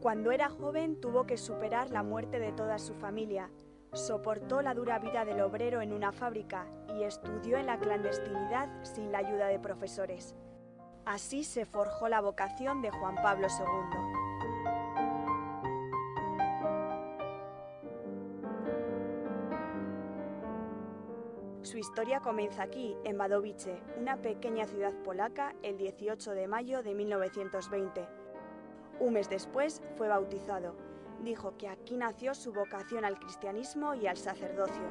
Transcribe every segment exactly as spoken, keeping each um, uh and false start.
Cuando era joven tuvo que superar la muerte de toda su familia, soportó la dura vida del obrero en una fábrica y estudió en la clandestinidad sin la ayuda de profesores. Así se forjó la vocación de Juan Pablo segundo. Su historia comienza aquí, en Wadowice, una pequeña ciudad polaca, el dieciocho de mayo de mil novecientos veinte. Un mes después fue bautizado. Dijo que aquí nació su vocación al cristianismo y al sacerdocio.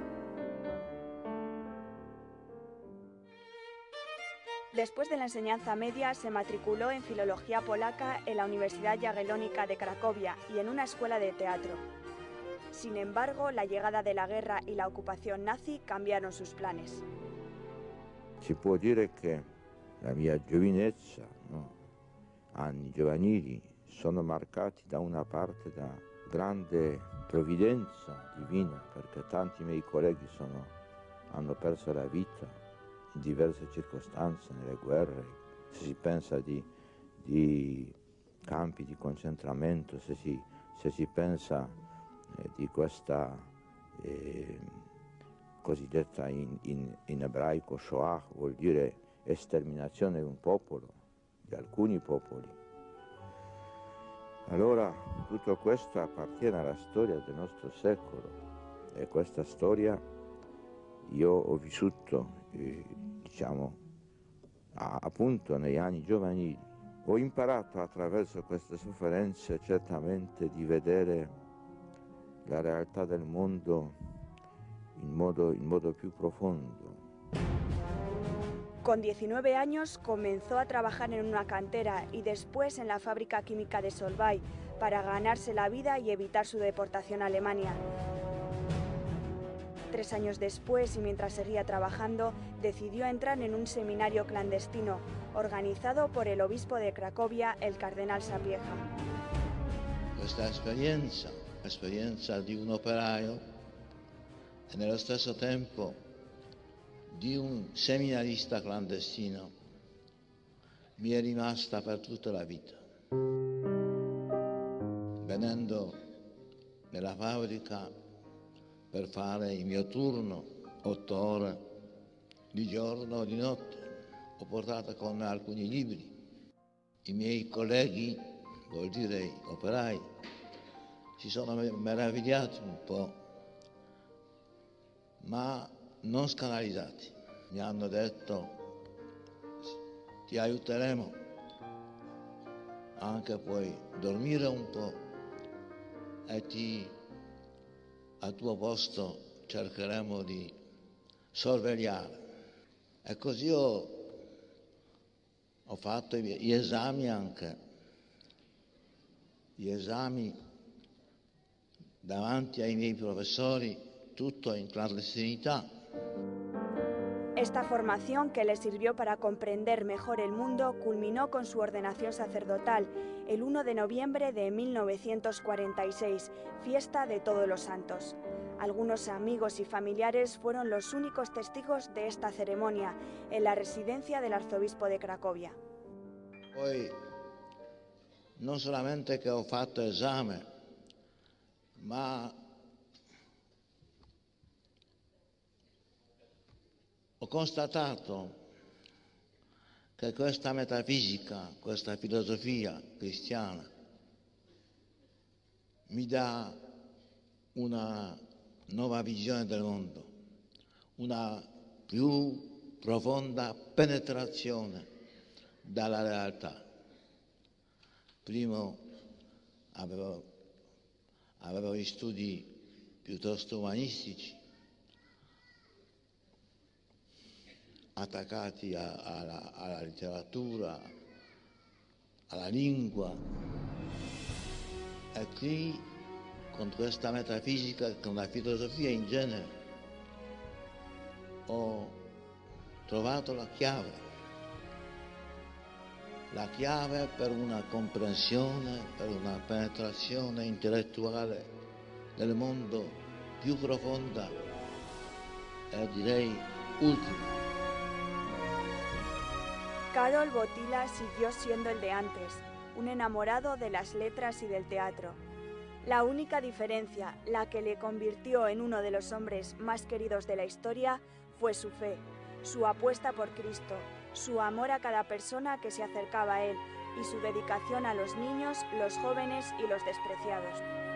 Después de la enseñanza media se matriculó en filología polaca en la Universidad Jagiellónica de Cracovia y en una escuela de teatro. Sin embargo, la llegada de la guerra y la ocupación nazi cambiaron sus planes. Si può dire che la mia giovinezza, no, anni giovanili, sono marcati da una parte da grande provvidenza divina, perché tanti miei colleghi sono, hanno perso la vita in diverse circostanze, nelle guerre. Se si pensa di, di campi di concentramento, se si, se si pensa eh, di questa eh, cosiddetta in, in, in ebraico Shoah, vuol dire esterminazione di un popolo, di alcuni popoli. Allora tutto questo appartiene alla storia del nostro secolo e questa storia io ho vissuto, eh, diciamo, a, appunto negli anni giovanili. Ho imparato attraverso queste sofferenze certamente di vedere la realtà del mondo in modo, in modo più profondo. Con diecinueve años comenzó a trabajar en una cantera y después en la fábrica química de Solvay para ganarse la vida y evitar su deportación a Alemania. Tres años después y mientras seguía trabajando, decidió entrar en un seminario clandestino organizado por el obispo de Cracovia, el cardenal Sapieha. Questa esperienza, l'esperienza di un operaio e nello stesso tempo di un seminarista clandestino mi è rimasta per tutta la vita. Venendo nella fabbrica per fare il mio turno, otto ore di giorno o di notte, ho portato con me alcuni libri. I miei colleghi, vuol dire gli operai, si sono meravigliati un po', ma non scandalizzati. Mi hanno detto: ti aiuteremo, anche puoi dormire un po' e ti, al tuo posto cercheremo di sorvegliare. E così ho, ho fatto gli esami anche, gli esami davanti ai miei professori, tutto in clandestinità. Esta formación, que le sirvió para comprender mejor el mundo, culminó con su ordenación sacerdotal el uno de noviembre de mil novecientos cuarenta y seis, fiesta de Todos los Santos. Algunos amigos y familiares fueron los únicos testigos de esta ceremonia en la residencia del arzobispo de Cracovia. Poi, non solamente che ho fatto esame, ma ho constatato che questa metafisica, questa filosofia cristiana mi dà una nuova visione del mondo, una più profonda penetrazione dalla realtà. Prima avevo, avevo gli studi piuttosto umanistici, attaccati a, alla, alla letteratura, alla lingua, e qui con questa metafisica, con la filosofia in genere, ho trovato la chiave, la chiave per una comprensione, per una penetrazione intellettuale del mondo più profonda e direi ultima. Karol Wojtyła siguió siendo el de antes, un enamorado de las letras y del teatro. La única diferencia, la que le convirtió en uno de los hombres más queridos de la historia, fue su fe, su apuesta por Cristo, su amor a cada persona que se acercaba a él y su dedicación a los niños, los jóvenes y los despreciados.